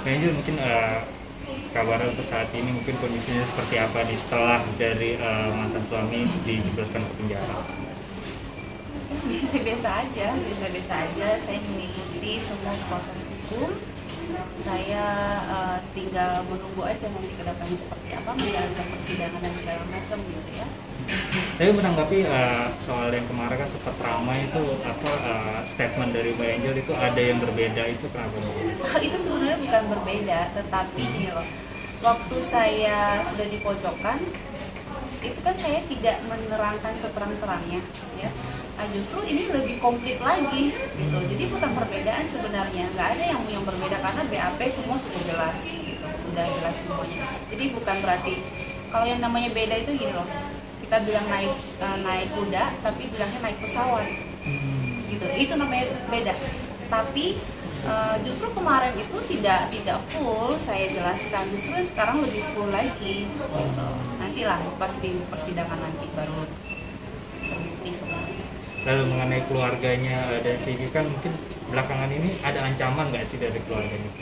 Nah Angel, mungkin kabar untuk saat ini mungkin kondisinya seperti apa nih setelah dari mantan suami dijebloskan ke penjara? Biasa-biasa aja, biasa-biasa aja. Saya mengikuti semua proses hukum. Saya tinggal menunggu aja nanti ke depannya seperti apa, menjalankan persidangan dan segala macam gitu ya. Tapi menanggapi soal yang kemarin kan sempat ramai itu apa statement dari Mbak Angel itu ada yang berbeda itu kenapa? Itu sebenarnya bukan berbeda, tetapi gini loh. Waktu saya sudah di pojokan, itu kan saya tidak menerangkan seterang-terangnya, ya. Nah, justru ini lebih komplit lagi, gitu. Jadi bukan perbedaan sebenarnya, nggak ada yang berbeda karena BAP semua sudah jelas, gitu. Sudah jelas semuanya. Jadi bukan berarti kalau yang namanya beda itu gini loh. Kita bilang naik kuda, tapi bilangnya naik pesawat, gitu. Itu namanya beda. Tapi justru kemarin itu tidak full saya jelaskan, justru sekarang lebih full lagi gitu. Nantilah pas di persidangan nanti baru terbukti sebenarnya. Lalu mengenai keluarganya dan Vicky kan mungkin belakangan ini ada ancaman nggak sih dari keluarganya?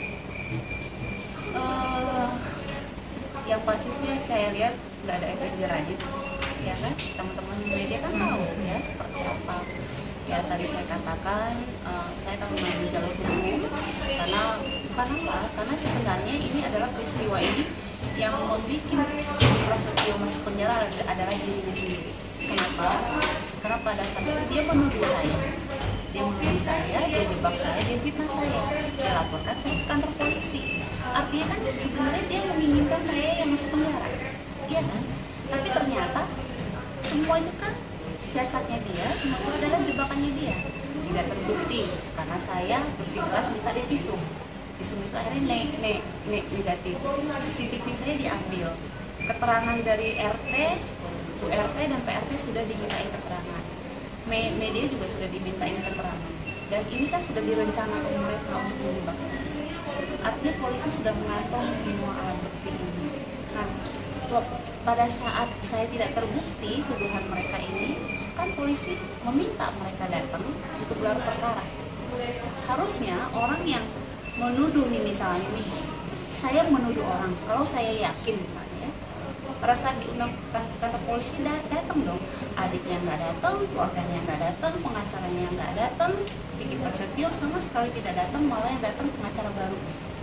Eh, yang pastinya saya lihat nggak ada efek jerahnya, ya kan? Teman-teman media kan tahu ya seperti apa. Ya tadi saya katakan saya akan mengambil jalur hukum karena bukan apa? Karena sebenarnya ini adalah peristiwa ini yang membuat Prasetyo masuk penjara adalah dirinya sendiri. Kenapa? Karena pada saat itu dia menuduh saya, dia jebak saya, dia fitnah saya, dia laporkan saya ke kantor polisi. Artinya kan sebenarnya dia menginginkan saya yang masuk penjara, iya kan? Tapi ternyata semua itu kan siasatnya dia, semua itu adalah jebakannya dia. Tidak terbukti karena saya bersikeras minta divisum. Visum itu akhirnya negatif. CCTV saya diambil. Keterangan dari RT, URT dan PRT sudah dimintain keterangan. Media juga sudah dimintain keterangan. Dan ini kan sudah direncanakan mereka untuk menjebak saya. Artinya polisi sudah mengantongi semua alat bukti ini. Nah, pada saat saya tidak terbukti tuduhan mereka ini, kan polisi meminta mereka datang untuk gelar perkara. Harusnya orang yang menuduh nih misalnya nih, saya menuduh orang, kalau saya yakin misalnya, pada saat diundang kantor polisi datang dong, adiknya nggak datang, keluarganya nggak datang, pengacaranya nggak datang, Vicky Prasetyo sama sekali tidak datang, malah yang datang pengacara baru,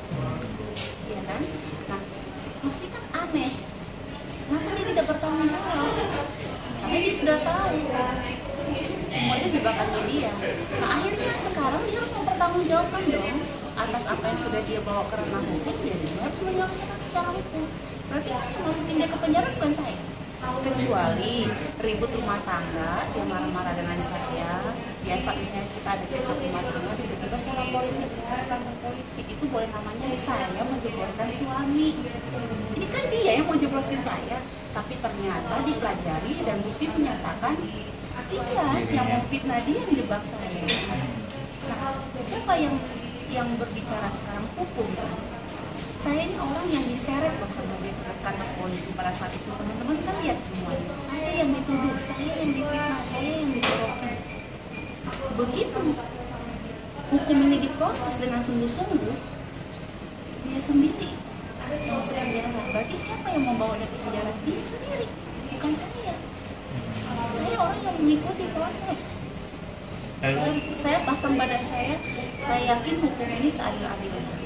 iya kan? Nah, maksudnya kan aneh. Kenapa dia tidak bertanggung jawab? Karena dia sudah tahu semuanya jebakannya dia. Nah akhirnya sekarang dia harus mempertanggungjawabkan dong atas apa yang sudah dia bawa ke ranah hukum. Dia harus menyelesaikan secara hukum. Berarti yang masukin dia ke penjara bukan saya. Kecuali ribut rumah tangga, dia marah-marah dengan saya. Biasa misalnya kita ada cekcok rumah tangga, tiba-tiba saya laporin ke kantor polisi. Itu boleh namanya saya menjebloskan suami. Ini kan dia yang mau jeblosin saya, tapi ternyata dipelajari dan bukti menyatakan dia yang mau fitnah, dia yang jebak saya. Nah, siapa yang berbicara sekarang? Hukum kan? Saya ini orang yang diseret loh sama dia ke kantor polisi pada saat itu. Teman-teman kan lihat semuanya. Saya yang dituduh, saya yang difitnah, saya yang dijorokin. Begitu hukum ini diproses dengan sungguh-sungguh, dia sendiri yang masuk penjara. Berarti siapa yang membawa dia ke penjara? Dia sendiri, bukan saya. Saya orang yang mengikuti proses. Saya pasang badan saya yakin hukum ini seadil-adilnya.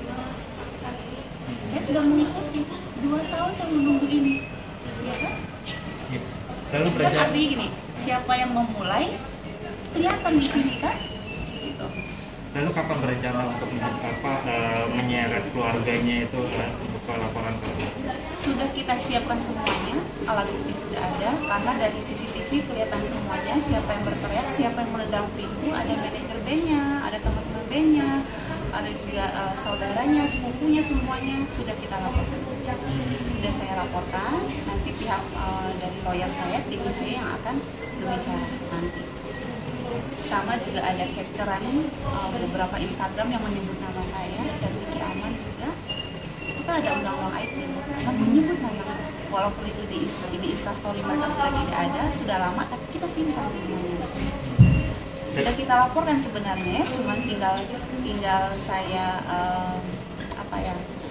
Saya sudah mengikuti 2 tahun saya menunggu ini, ya kan? Lalu Kan artinya gini, siapa yang memulai kelihatan di sini kan? Gitu. Lalu kapan berencana untuk menyeret keluarganya itu untuk laporan ke? Sudah kita siapkan semuanya, alat bukti sudah ada, karena dari CCTV kelihatan semuanya, siapa yang berteriak, siapa yang menendang pintu, ada manajer B-nya, ada teman-teman B-nya, ada juga saudaranya, sepupunya, semuanya sudah kita laporkan. Sudah saya laporkan, nanti pihak dari lawyer saya, tim saya yang akan berbicara nanti. Sama juga ada capturean beberapa Instagram yang menyebut nama saya dan Vicky Aman juga. Itu kan ada undang-undang IT, karena menyebut nama saya. Walaupun itu di Instastory mereka sudah tidak ada, sudah lama, tapi kita simpan semuanya. Sudah kita laporkan sebenarnya, cuman tinggal saya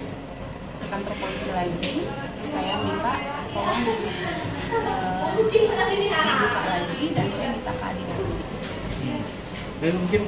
kantor polisi lagi, terus saya minta tolong dibuka lagi dan saya minta keadilan. Dan mungkin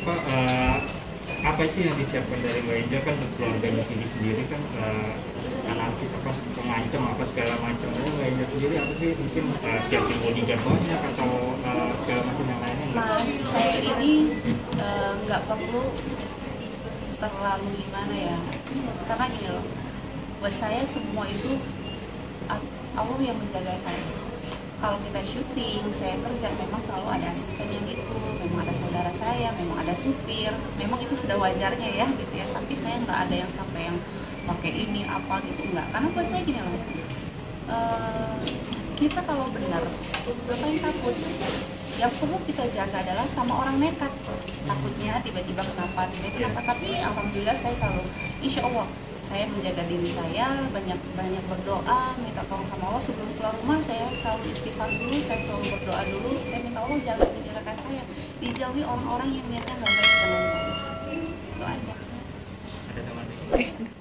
apa sih yang disiapkan dari Mbak Eja kan untuk keluarganya Vidi sendiri kan anarkis apa pengancam apa segala macam. Mbak Eja sendiri apa sih mungkin siapin bodyguard banyak atau segala macam yang lainnya? Mas, saya ini nggak perlu terlalu gimana ya, karena gini loh, buat saya semua itu Allah yang menjaga saya. Kalau kita syuting, saya kerja, memang selalu ada asisten yang gitu, memang ada saudara saya, memang ada supir, memang itu sudah wajarnya ya gitu ya. Tapi saya nggak ada yang sampai yang pakai ini apa gitu, nggak. Karena buat saya gini loh, kita kalau benar, ngapain takut? Yang perlu kita jaga adalah sama orang nekat. Takutnya tiba-tiba kenapa, tapi alhamdulillah saya selalu, insya Allah saya menjaga diri saya, banyak berdoa, minta tolong sama Allah. Sebelum keluar rumah saya selalu istighfar dulu, saya selalu berdoa dulu, saya minta Allah jagakan saya, dijauhi orang-orang yang niatnya nggak baik dengan saya. Itu aja. Ada teman